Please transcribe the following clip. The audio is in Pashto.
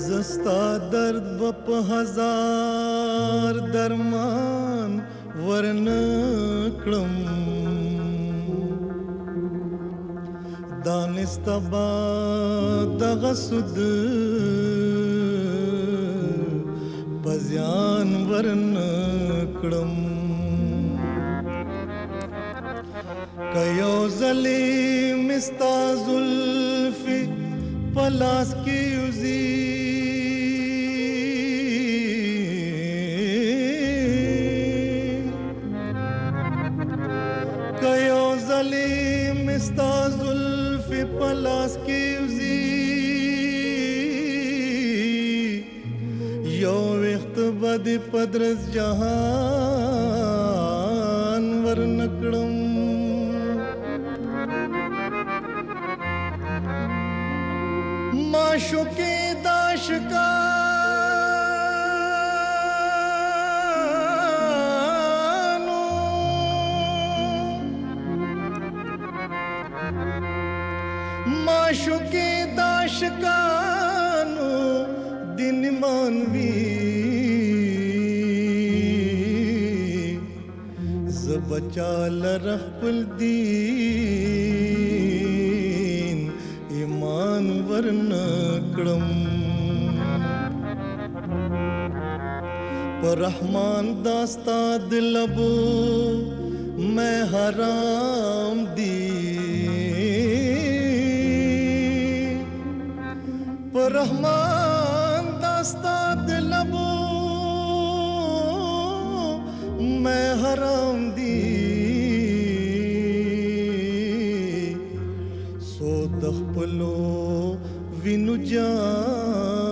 زستا درد په هزار درمان ورنکړم دانستا با دغه سود پزیان ورنکړم کيو ظلم مستا زلفي پلاس کی یوزی کيو ظلم مستا زلفي پلاس کی یوزی یو وخت بد پدرس جهان ورنکړم معشوقی داشکانو معشوقی داشکانو دین مانوی زبچال رخپل دین ایمان ورنکړم پر رحمان داستا دلبو میں حرام دی پر رحمان داستا دلبو میں حرام دی سو دخپلو وینو جان